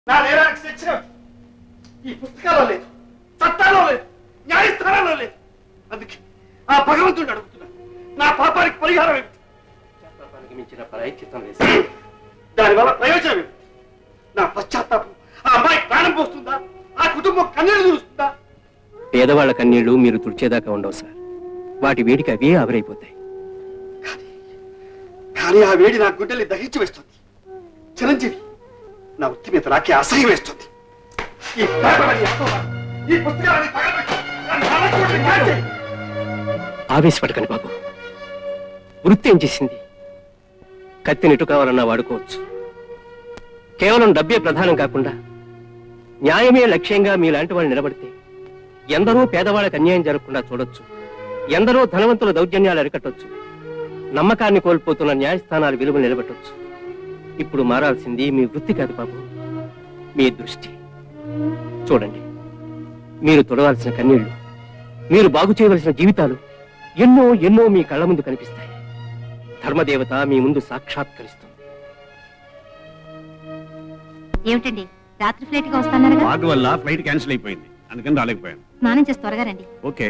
నా నేరానికి శిక్ష ఈ పుస్తకాల్లో లేదు, చట్టాల్లో లేదు, న్యాయస్థానాల్లో లేదు. అందుకే ఆ భగవంతుడిని అడుగుతున్నా, నా పాపానికి పరిహారం ఏమిటి? పాపానికి మించిన ప్రాయశ్చిత్తం లేదు. దానివల్ల ప్రయోజనం ఏమిటి? నా పశ్చాత్తాపం ఆ అమ్మాయి ప్రాణం పోస్తుందా? ఆ కుటుంబం కన్నీళ్లు చూస్తుందా? పేదవాళ్ల కన్నీళ్లు మీరు తుడిచేదాకా ఉండవు సార్. వాటి వేడికి అవే ఆవిరైపోతాయి. కానీ ఆ వేడి నా గుండెల్ని దహించి వేస్తుంది. చిరంజీవి, నా వృత్తి మీద నాకే అసహ్యం వేస్తుంది. ఆవేశపడకండి బాబు. వృత్తి ఏం చేసింది? కత్తిని ఎటు కావాలన్నా వాడుకోవచ్చు. కేవలం డబ్బే ప్రధానం కాకుండా న్యాయమే లక్ష్యంగా మీలాంటి వాళ్ళు నిలబడితే ఎందరో పేదవాళ్ళకి అన్యాయం జరగకుండా చూడొచ్చు. ఎందరో ధనవంతుల దౌర్జన్యాలు అరికట్టొచ్చు. నమ్మకాన్ని కోల్పోతున్న న్యాయస్థానాల విలువ నిలబెట్టొచ్చు. ఇప్పుడు మారాల్సింది మీ వృత్తి కాదు బాబు, మీ దృష్టి. చూడండి, మీరు తొడవాల్సిన కన్నీళ్లు, మీరు బాగు చేయవలసిన జీవితాలు ఎన్నో ఎన్నో మీ కళ్ళ ముందు కనిపిస్తాయి. ధర్మదేవత మీ ముందు సాక్షాత్కరిస్తుంది. ఏమిటండి, రాత్రి ఫ్లైట్ గా వస్తున్నారు? వాటి వల్ల ఫ్లైట్ క్యాన్సిల్ అయిపోయింది, అందుకని రాలేకపోయాను. స్నానం చేసి త్వరగా రండి. ఓకే.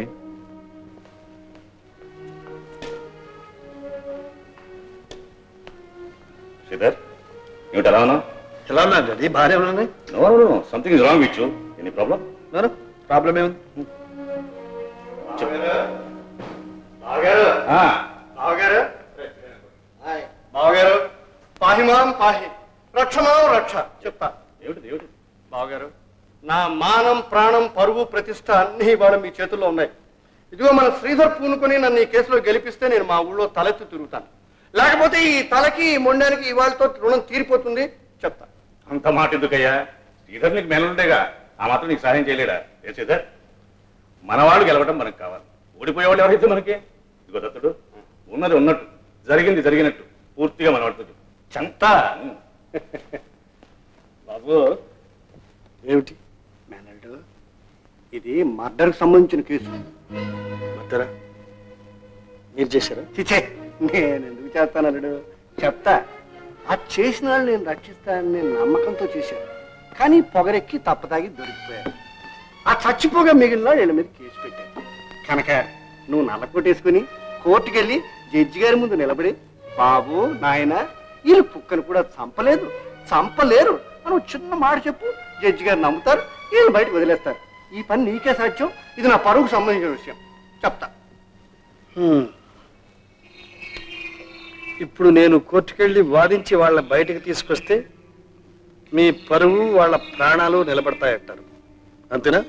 శ్రీధర్, ఏమిటి ఎలా ఉన్నావు? ఎలా ఉన్నా డాడీ? బాగానే ఉన్నాను. No, something is wrong with you. Any problem? No, problem ఏముంది? బావగారు, పాహిమాం పాహి, రక్షమాం రక్ష. చెప్తా. ఏమిటి ఏమిటి? బావగారు, నా మానం, ప్రాణం, పరువు, ప్రతిష్ట అన్ని ఇవాళ మీ చేతుల్లో ఉన్నాయి. ఇదిగో మన శ్రీధర్ పూనుకొని నన్ను ఈ కేసులో గెలిపిస్తే నేను మా ఊళ్ళో తలెత్తి తిరుగుతాను. లేకపోతే ఈ తలకి మొండానికి ఇవాళతో రుణం తీరిపోతుంది. చెప్తా. అంత మాట ఎందుకయ్యా? శ్రీధర్ నీకు మేలుండేగా, ఆ మాత్రం నీకు సహాయం చేయలేడా? ఏ శ్రీధర్, మనవాళ్ళు గెలవడం మనకు కావాలి. ఓడిపోయేవాళ్ళు ఎవరైతే మనకి. ఇదిగో దత్తుడు, ఉన్నది ఉన్నట్టు, జరిగింది జరిగినట్టు పూర్తిగా మనవాడితో చెప్పు. చెంత. బాబు, ఏమిటి మేనల్డు? ఇది మర్డర్కి సంబంధించిన కేసు. మర్డరా? మీరు చేశారా? చిచే, నేను ఎందుకు చేస్తాను అల్లుడు? చెప్తా. ఆ చేసిన వాళ్ళు నేను రక్షిస్తానని నేను నమ్మకంతో చేశాను. కానీ పొగరెక్కి తప్పదాగి దొరికిపోయారు. ఆ చచ్చిపోగా మిగిలిన వీళ్ళ మీద కేసు పెట్టాను. కనుక నువ్వు నల్లకొట్టేసుకుని కోర్టుకెళ్ళి జడ్జి గారి ముందు నిలబడి, బాబు నాయన వీళ్ళు కుక్కను కూడా చంపలేరు అని చిన్న మాట చెప్పు. జడ్జి గారు నమ్ముతారు, వీళ్ళు బయటకు వదిలేస్తారు. ఈ పని నీకే సాధ్యం. ఇది నా పరువుకు సంబంధించిన విషయం. చెప్తా. ఇప్పుడు నేను కోర్టుకెళ్ళి వాదించి వాళ్ళ బయటకు తీసుకొస్తే మీ పరువు, వాళ్ళ ప్రాణాలు నిలబడతాయంటారు. అంతేనా?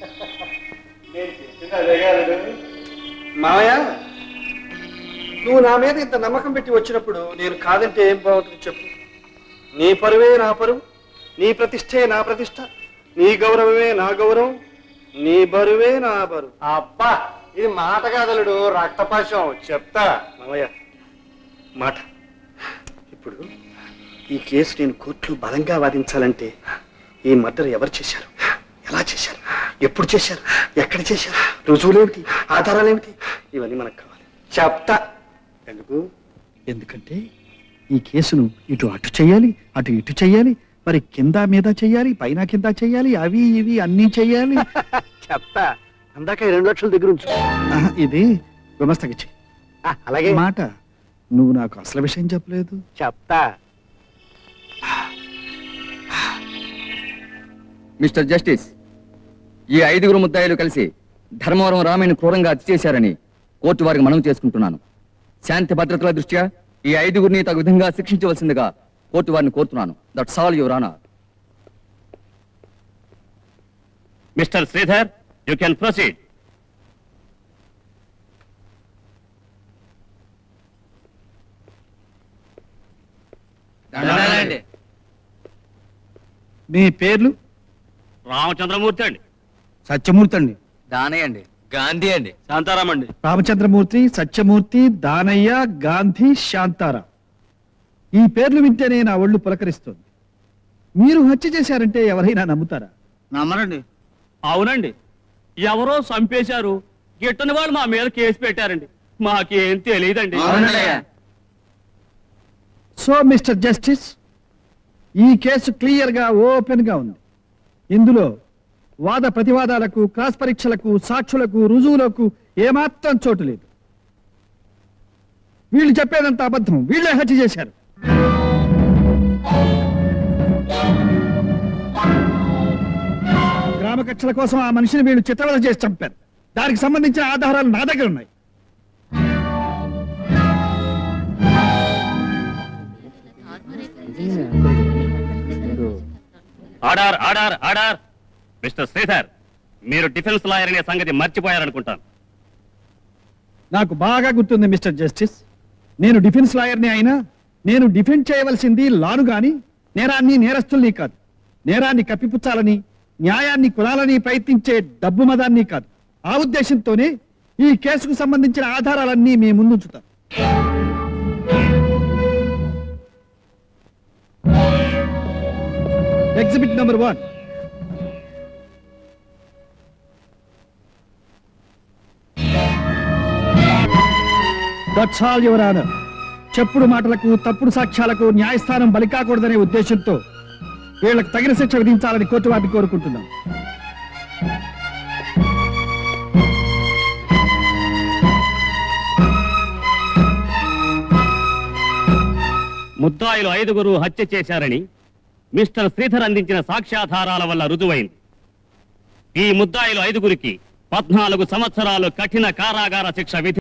మావయ్య, నువ్వు నా మీద ఇంత నమ్మకం పెట్టి వచ్చినప్పుడు నేను కాదంటే ఏం బాగుంటుంది చెప్పు. నీ పరువే నా పరువు, నీ ప్రతిష్టే నా ప్రతిష్ట, నీ గౌరవమే నా గౌరవం, నీ బరువే నా బరువు. అబ్బా, ఇది మాట కాదలుడు, రక్తపాశం. చెప్తా మావయ్య మాట. ఇప్పుడు ఈ కేసు నేను కోర్టులో బలంగా వాదించాలంటే ఈ మర్డర్ ఎవరు చేశారు, ఎలా చేశారు, ఎప్పుడు చేశారు, ఎక్కడ చేశారు, రుజువులేమిటి, ఆధారాలేమిటి, ఇవన్నీ మనకు కావాలి. చెప్తా. ఎందుకు? ఎందుకంటే ఈ కేసును ఇటు అటు చెయ్యాలి, అటు ఇటు చెయ్యాలి, మరి కింద మీద చెయ్యాలి, పైన కింద చెయ్యాలి, అవి ఇవి అన్నీ చెయ్యాలి. చెప్తా. అందాక 2 లక్షల దగ్గర ఉంచు. ఇది గుమస్తకిచ్చి. అలాగే. మాట, నువ్వు నాకు అసలు విషయం చెప్పలేదు. చెప్తా. మిస్టర్ జస్టిస్, ఈ 5 ముద్దాయిలు కలిసి ధర్మవరం రామయ్యను క్రూరంగా హత్య చేశారని కోర్టు వారికి మనవి చేసుకుంటున్నాను. శాంతి భద్రతల దృష్ట్యా ఈ 5 తగు విధంగా శిక్షించవలసిందిగా కోర్టు వారిని కోరుతున్నాను. That's all your honour. Mister Sridhar, you can proceed. మీ పేర్లు? రామచంద్రమూర్తి అండి. సత్యమూర్తి అండి. దానయ్య అండి. గాంధీ అండి. శాంతారాం అండి. రామచంద్రమూర్తి, సత్యమూర్తి, దానయ్య, గాంధీ, శాంతారాం. ఈ పేర్లు వింటేనే నా ఒళ్ళు పులకరిస్తుంది. మీరు హత్య చేశారంటే ఎవరైనా నమ్ముతారా? నమ్మరండి. అవునండి, ఎవరో చంపేశారు, గిట్టని వాళ్ళు మా మీద కేసు పెట్టారండి. మాకేం తెలియదండి. సో మిస్టర్ జస్టిస్, ఈ కేసు క్లియర్ గా ఓపెన్ గా ఉంది. ఇందులో వాద ప్రతివాదాలకు, క్రాస్ పరీక్షలకు, సాక్షులకు, రుజువులకు ఏమాత్రం చోటు లేదు. వీళ్ళు చెప్పేదంతా అబద్ధం. వీళ్ళే హత్య చేశారు. గ్రామ కక్షల కోసం ఆ మనిషిని వీళ్ళు చిత్రవద చేసి చంపారు. దానికి సంబంధించిన ఆధారాలు నా దగ్గర ఉన్నాయి. Order order order. Mister Sridhar, మీరు డిఫెన్స్ లాయర్ అనే సంగతి మర్చిపోయారనుకుంటాను. నాకు బాగా గుర్తుంది మిస్టర్ జస్టిస్. నేను డిఫెన్స్ లాయర్ని అయినా నేను డిఫెండ్ చేయవలసింది లాను గాని నేరాన్ని, నేరస్తుల్ని కాదు. నేరాన్ని కప్పిపుచ్చాలని, న్యాయాన్ని కులాలని ప్రయత్నించే డబ్బు మదాన్ని కాదు. ఆ ఉద్దేశంతోనే ఈ కేసుకు సంబంధించిన ఆధారాలన్నీ మీ ముందుంచుతాను. Exhibit number 1. That's all your honour. చెప్పుడు మాటలకు, తప్పుడు సాక్ష్యాలకు న్యాయస్థానం బలి కాకూడదనే ఉద్దేశంతో వీళ్లకు తగిన శిక్ష విధించాలని కోర్టు వారిని కోరుకుంటున్నాం. ముద్దాయిలు 5 హత్య చేశారని మిస్టర్ శ్రీధర్ అందించిన సాక్ష్యాధారాల వల్ల రుజువైంది. ఈ ముద్దాయిలు 5కి 14 సంవత్సరాలు కఠిన కారాగార శిక్ష విధి